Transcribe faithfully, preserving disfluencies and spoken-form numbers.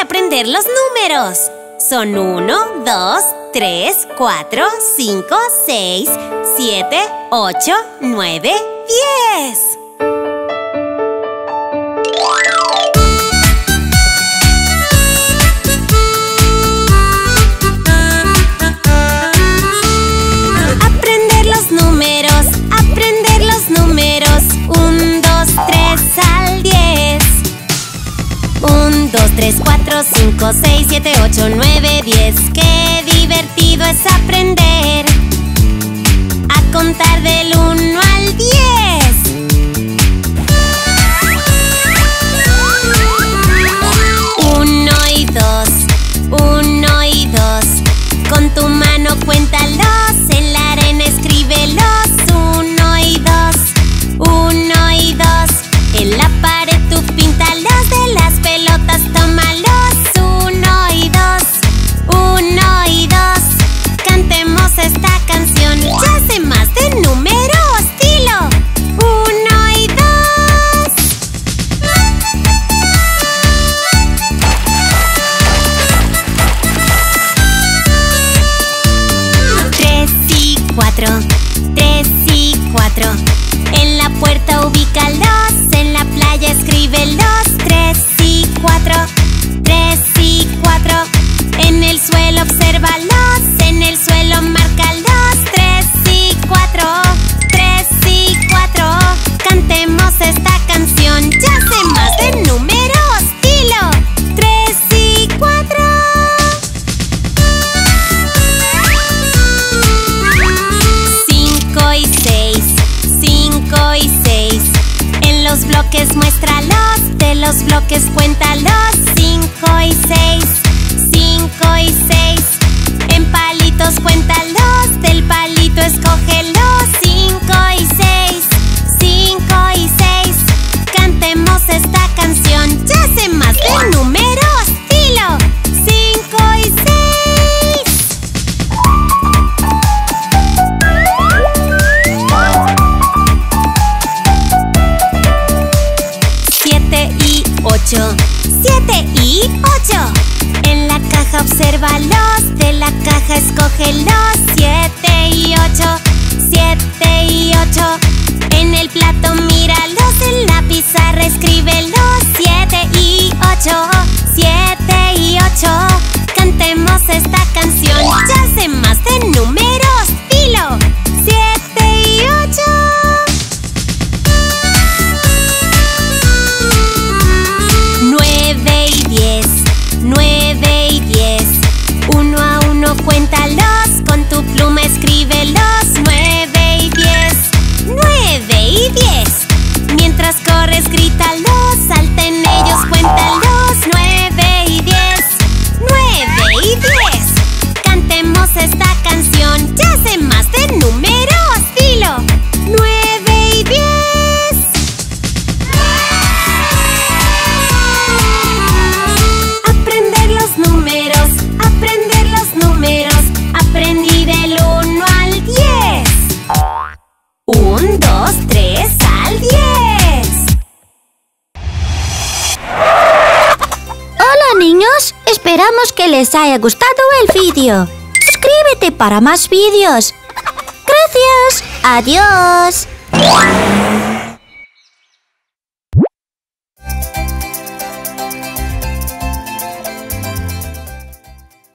aprender los números. Son uno, dos, tres, cuatro, cinco, seis, siete, ocho, nueve, diez. Aprender los números, aprender los números. Un, dos, tres al diez. Un, dos, tres, cuatro, cinco, seis, siete, ocho, nueve, diez. ¡Qué divertido es aprender a contar del uno al diez! Uno y dos, uno y dos. Con tu mano cuéntalos, en la arena escríbelos. Uno y dos, uno y dos. En la pared tú píntalos, de las pelotas tómalos. Uno y dos, uno y dos. Cantemos esta canción, ya sé más de números. Dilo, uno y dos. Tres y cuatro, tres y cuatro. En la puerta ubícalos, en la playa escríbelos. Tres y cuatro, tres y cuatro. En el suelo obsérvalos, en el suelo márcalos. Tres y cuatro, tres y cuatro. Cantemos esta canción, ya sé más de números. Dilo, tres y cuatro. Cinco y seis, cinco y seis. En los bloques muéstralos, de los bloques cuéntalos. Cinco y seis, cinco y seis. En palitos cuéntalos, del palito escógelos. Cinco y seis, cinco y seis. Cantemos esta canción, ya sé más de números. Dilo, cinco y seis. Siete y ocho, siete y ocho. En la caja obsérvalos, de la caja escógelos. Siete y ocho, siete y ocho. En el plato míralos, en la pizarra escríbelos. Siete y ocho, siete y ocho. Cantemos esta canción, ya sé más de números. Dilo, siete y ocho. Nueve y diez, nueve y diez. Uno a uno cuéntalos, con tu pluma escríbelos. Nueve y diez, nueve y diez. Mientras corres grítalos, salta en ellos, cuéntalos. Nueve y diez, nueve y diez. Cantemos esta canción, ya sé más de números. Dilo, nueve y diez. Aprender los números, aprender los números. Aprendí del uno al diez. Un, dos, tres al diez. Hola niños, esperamos que les haya gustado el vídeo. Suscríbete para más vídeos. Gracias, adiós.